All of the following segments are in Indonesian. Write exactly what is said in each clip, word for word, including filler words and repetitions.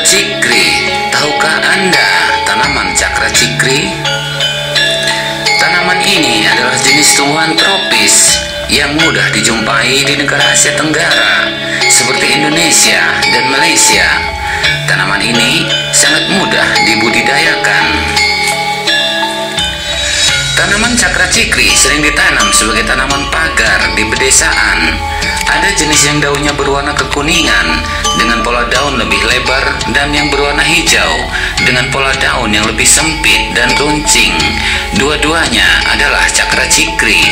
Cikri. Tahukah Anda tanaman cakra cikri? Tanaman ini adalah jenis tumbuhan tropis yang mudah dijumpai di negara Asia Tenggara seperti Indonesia dan Malaysia. Tanaman ini sangat mudah dibudidayakan. Tanaman cakra cikri sering ditanam sebagai tanaman pagar di pedesaan. Ada jenis yang daunnya berwarna kekuningan dengan pola daun lebih lebar dan yang berwarna hijau dengan pola daun yang lebih sempit dan runcing. Dua-duanya adalah cakra cikri.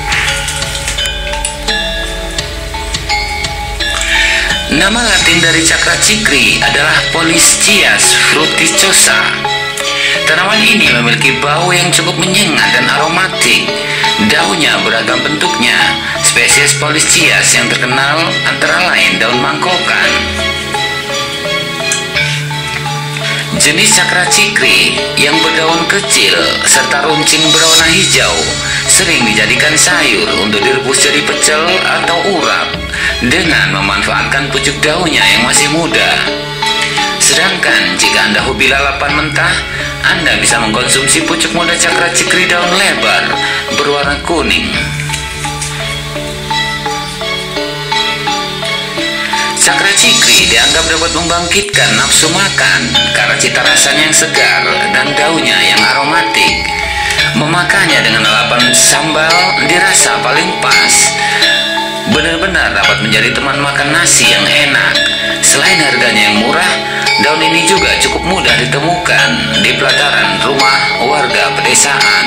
Nama Latin dari cakra cikri adalah Polystias fruticosa. Tanaman ini memiliki bau yang cukup menyengat dan aromatik. Daunnya beragam bentuknya. Spesies Polystias yang terkenal antara lain daun mangkokan. Jenis cakra cikri yang berdaun kecil serta runcing berwarna hijau sering dijadikan sayur untuk direbus jadi pecel atau urap dengan memanfaatkan pucuk daunnya yang masih muda. Sedangkan jika Anda hobi lalapan mentah, Anda bisa mengkonsumsi pucuk muda cakra cikri daun lebar berwarna kuning. Cakra cikri dianggap dapat membangkitkan nafsu makan karena cita rasanya yang segar dan daunnya yang aromatik. Memakannya dengan lalapan sambal dirasa paling pas. Benar-benar dapat menjadi teman makan nasi yang enak. Selain harganya yang murah, daun ini juga cukup mudah ditemukan di pelataran rumah warga pedesaan.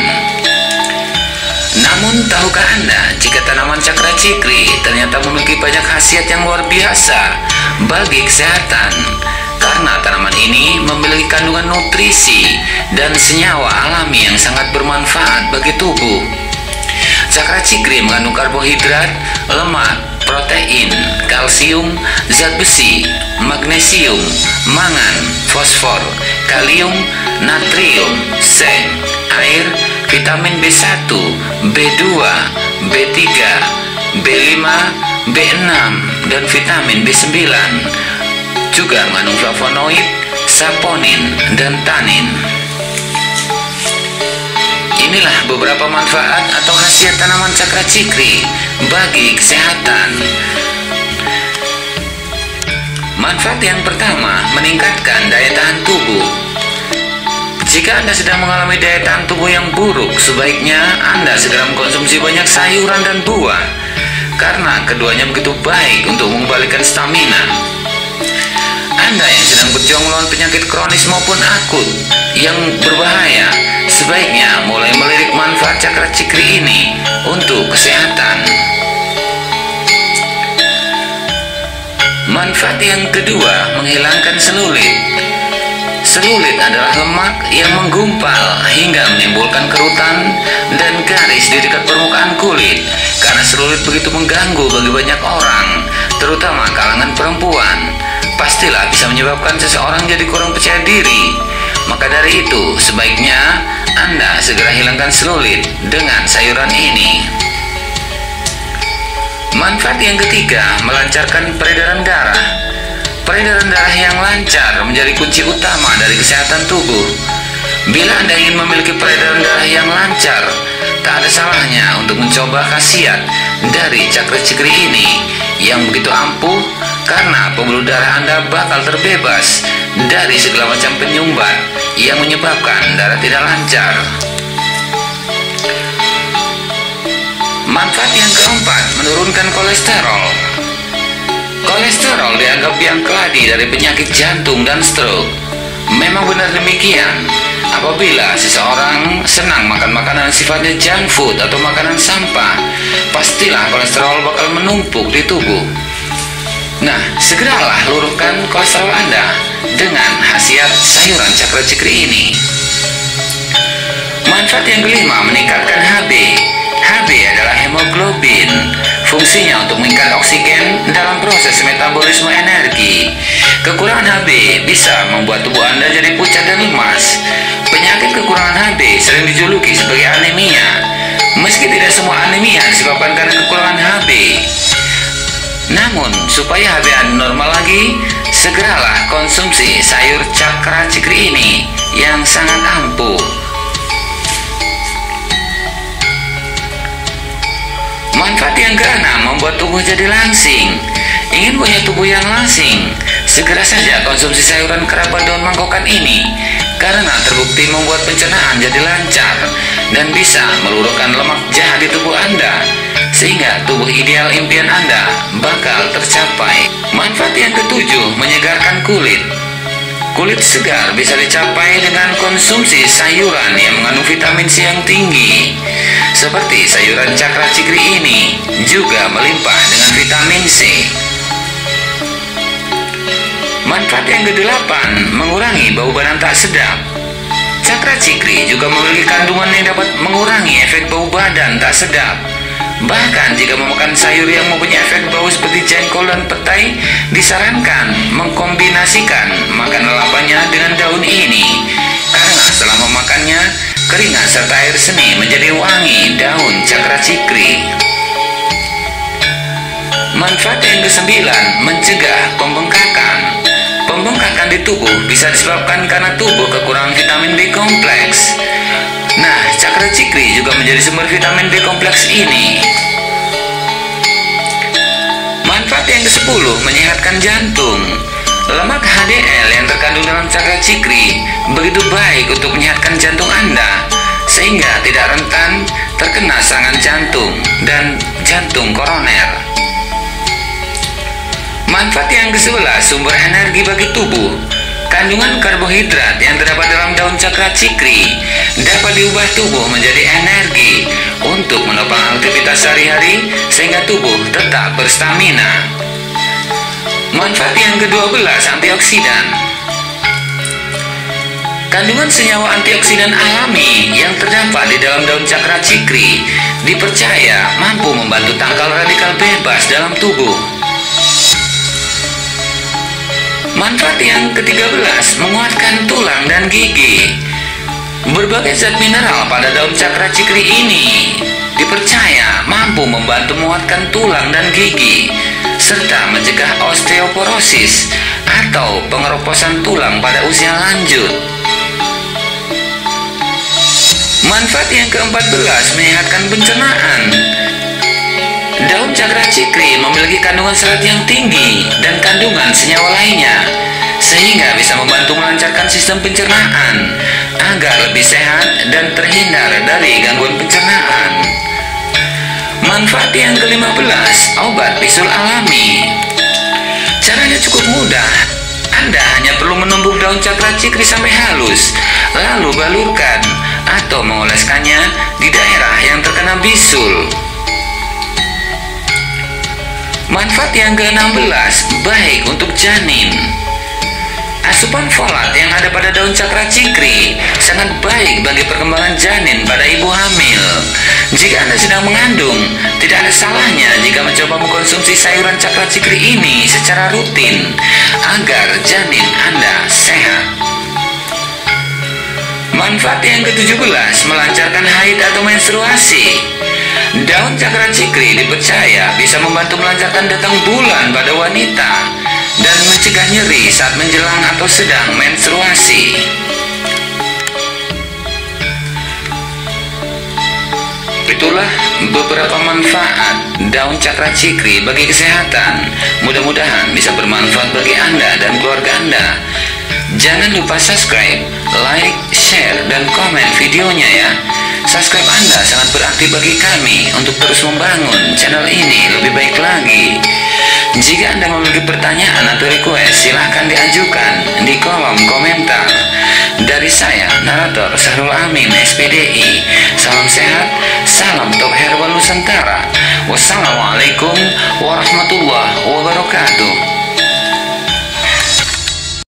Namun tahukah Anda jika tanaman cakra cikri ternyata memiliki banyak khasiat yang luar biasa bagi kesehatan? Karena tanaman ini memiliki kandungan nutrisi dan senyawa alami yang sangat bermanfaat bagi tubuh. Cakra cikri mengandung karbohidrat, lemak, protein, kalsium, zat besi, magnesium, mangan, fosfor, kalium, natrium, seng, air, vitamin B satu, B dua, B tiga, B lima, B enam, dan vitamin B sembilan. Juga mengandung flavonoid, saponin, dan tanin. Inilah beberapa manfaat atau khasiat tanaman cakra cikri bagi kesehatan. Manfaat yang pertama, meningkatkan daya tahan tubuh. Jika Anda sedang mengalami daya tahan tubuh yang buruk, sebaiknya Anda segera mengkonsumsi banyak sayuran dan buah, karena keduanya begitu baik untuk mengembalikan stamina. Anda yang sedang berjuang melawan penyakit kronis maupun akut yang berbahaya, sebaiknya mulai melirik manfaat cakra cikri ini untuk kesehatan. Manfaat yang kedua, menghilangkan selulit. Selulit adalah lemak yang menggumpal hingga menimbulkan kerutan dan garis di dekat permukaan kulit. Karena selulit begitu mengganggu bagi banyak orang, terutama kalangan perempuan, pastilah bisa menyebabkan seseorang jadi kurang percaya diri. Maka dari itu, sebaiknya Anda segera hilangkan selulit dengan sayuran ini. Manfaat yang ketiga, melancarkan peredaran darah. Peredaran darah yang lancar menjadi kunci utama dari kesehatan tubuh. Bila Anda ingin memiliki peredaran darah yang lancar, tak ada salahnya untuk mencoba khasiat dari cakra cikri ini yang begitu ampuh, karena pembuluh darah Anda bakal terbebas dari segala macam penyumbat yang menyebabkan darah tidak lancar. Manfaat yang keempat, menurunkan kolesterol. Kolesterol dianggap biang keladi dari penyakit jantung dan stroke. Memang benar demikian. Apabila seseorang senang makan makanan sifatnya junk food atau makanan sampah, pastilah kolesterol bakal menumpuk di tubuh. Nah, segeralah luruhkan kolesterol Anda dengan khasiat sayuran cakra cikri ini. Manfaat yang kelima, meningkatkan H B. H B adalah hemoglobin. Fungsinya untuk mengikat oksigen dalam proses metabolisme energi. Kekurangan H B bisa membuat tubuh Anda jadi pucat dan lemas. Penyakit kekurangan H B sering dijuluki sebagai anemia. Meski tidak semua anemia disebabkan karena kekurangan H B. Namun, supaya H b A normal lagi, segeralah konsumsi sayur cakra cikri ini yang sangat ampuh. Manfaat yang keenam, membuat tubuh jadi langsing. Ingin punya tubuh yang langsing? Segera saja konsumsi sayuran kerabat daun mangkokan ini, karena terbukti membuat pencernaan jadi lancar dan bisa meluruhkan lemak jahat di tubuh Anda, sehingga tubuh ideal impian Anda bakal tercapai. Manfaat yang ketujuh, menyegarkan kulit. Kulit segar bisa dicapai dengan konsumsi sayuran yang mengandung vitamin C yang tinggi. Seperti sayuran cakra cikri ini juga melimpah dengan vitamin C. Manfaat yang kedelapan, mengurangi bau badan tak sedap. Cakra cikri juga memiliki kandungan yang dapat mengurangi efek bau badan tak sedap. Bahkan jika memakan sayur yang mempunyai efek bau seperti jengkol dan petai, disarankan mengkombinasikan makan lalapannya dengan daun ini, karena setelah memakannya, keringat serta air seni menjadi wangi daun cakra cikri. Manfaat yang kesembilan, mencegah pembengkakan. Pembengkakan di tubuh bisa disebabkan karena tubuh kekurangan vitamin B kompleks. Nah, cakra cikri juga menjadi sumber vitamin B kompleks ini. Manfaat yang kesepuluh, menyehatkan jantung. Lemak H D L yang terkandung dalam cakra cikri begitu baik untuk menyehatkan jantung Anda, sehingga tidak rentan terkena serangan jantung dan jantung koroner. Manfaat yang kesebelas, sumber energi bagi tubuh. Kandungan karbohidrat yang terdapat dalam daun cakra cikri dapat diubah tubuh menjadi energi untuk menopang aktivitas sehari-hari sehingga tubuh tetap berstamina. Manfaat yang kedua belas, antioksidan. Kandungan senyawa antioksidan alami yang terdapat di dalam daun cakra cikri dipercaya mampu membantu tangkal radikal bebas dalam tubuh. Manfaat yang ketiga belas, menguatkan tulang dan gigi. Berbagai zat mineral pada daun cakra cikri ini dipercaya mampu membantu menguatkan tulang dan gigi, serta mencegah osteoporosis atau pengeroposan tulang pada usia lanjut. Manfaat yang keempat belas, menyehatkan pencernaan. Daun cakra cikri memiliki kandungan serat yang tinggi dan kandungan senyawa lainnya, sehingga bisa membantu melancarkan sistem pencernaan agar lebih sehat dan terhindar dari gangguan pencernaan. Manfaat yang kelima belas, obat bisul alami. Caranya cukup mudah. Anda hanya perlu menumbuk daun cakra cikri sampai halus, lalu balurkan atau mengoleskannya di daerah yang terkena bisul. Manfaat yang ke-enam belas, baik untuk janin. Asupan folat yang ada pada daun cakra cikri sangat baik bagi perkembangan janin pada ibu hamil. Jika Anda sedang mengandung, tidak ada salahnya jika mencoba mengkonsumsi sayuran cakra cikri ini secara rutin agar janin Anda sehat. Manfaat yang ke-tujuh belas, melancarkan haid atau menstruasi. Daun cakra cikri dipercaya bisa membantu melancarkan datang bulan pada wanita dan mencegah nyeri saat menjelang atau sedang menstruasi. Itulah beberapa manfaat daun cakra cikri bagi kesehatan. Mudah-mudahan bisa bermanfaat bagi Anda dan keluarga Anda. Jangan lupa subscribe, like, share, dan komen videonya ya. Subscribe Anda sangat berarti bagi kami untuk terus membangun channel ini lebih baik lagi. Jika Anda memiliki pertanyaan atau request, silahkan diajukan di kolom komentar. Dari saya, narator Sahrul Amin, S P D I. Salam sehat, salam top herbal Nusantara. Wassalamualaikum warahmatullahi wabarakatuh.